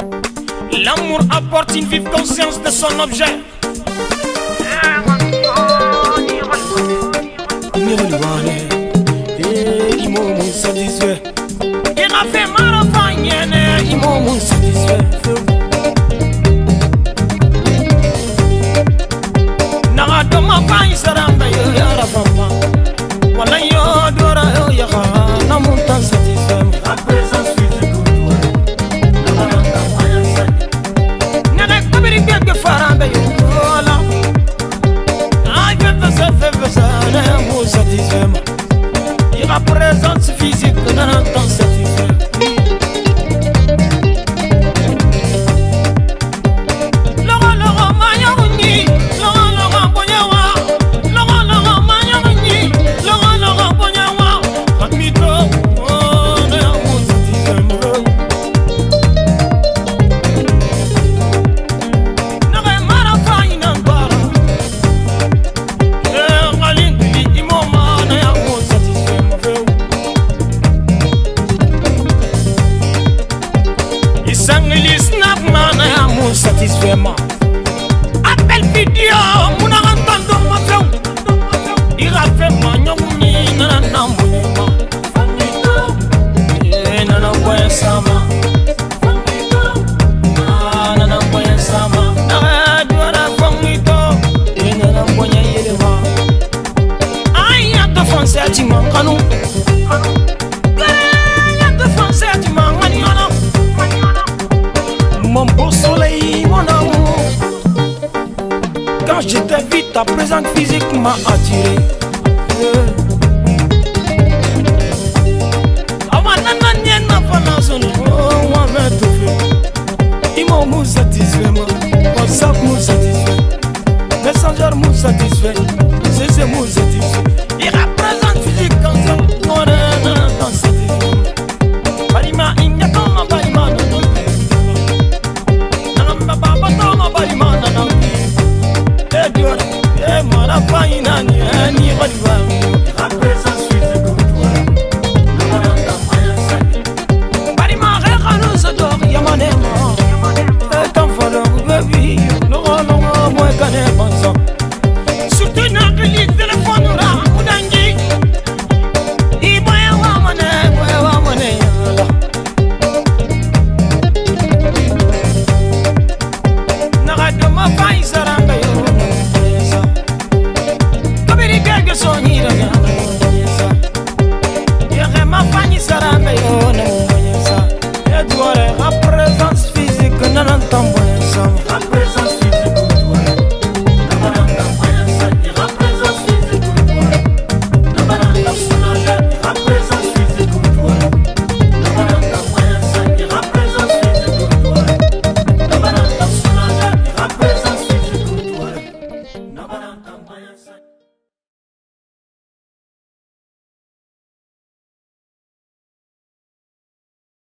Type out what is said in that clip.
L'amour apporte une vive conscience de son objet. Satisfait. Il a fait mal à Fagné, ils m'ont satisfait. Nagado ma Fagné saramba yo yara papa. Wala yo dora yo yara na montan satisfait. La présence physique ou toi, nagaranda Fagné. Naga kabiri biag faramba yo wala. Ay fait ça, na mo satisfait. La présence physique dans un temps satisfait. Satisfaitement. Appel vidéo, mon entendre ma femme. Il a fait ma nyoni, nana nambouma. Nana boya sama. Nana boya sama. Nana duara fangito. Nana boya yelewa. Aïe, à te foncer à Timon, canou. Mon beau soleil, mon amour. Quand je t'invite, ta présence physique m'a attiré. Ils m'ont satisfait, WhatsApp m'a satisfait, Messenger m'a satisfait, CC m'a satisfait. Il représente physique comme ça. Non, satisfait. Balima, il n'y a pas ma balima. La présence physique ou toi, nagaranda Fagné. Balima rekanu sador yamanema. Etan falor baby, non moi kane banza. Surtout nakli téléphone ra udangi. Ibaya wa mane la. Nagado ma Fagné saranga yo. Sonira ya yere ma Fagné saramba yo na moyesa edouard la présence physique na ntambo ya la présence physique ou toi nagaranda Fagné la présence physique ou toi nagaranda soulager la présence physique ou toi nagaranda Fagné la présence physique ou toi nagaranda soulager la présence physique ou toi nagaranda Fagné.